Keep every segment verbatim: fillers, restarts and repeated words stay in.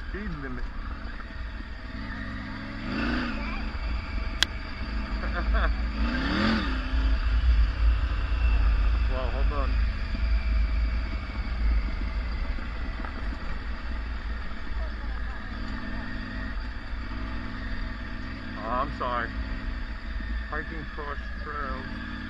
speed limit. Well, hold on. Oh, I'm sorry. Hiking cross trails.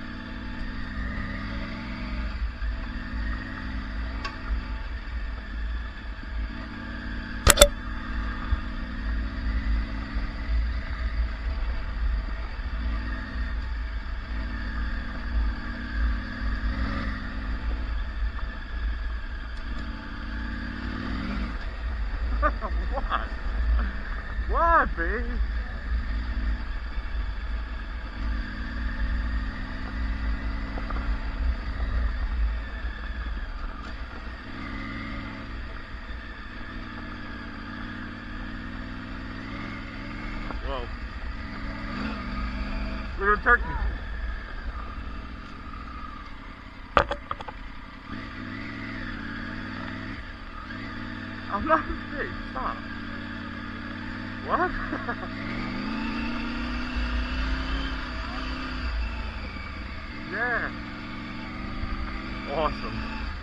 What? What, babe? Whoa. Look at the turkey. I'm not a pig. Stop. What? Yeah. Awesome.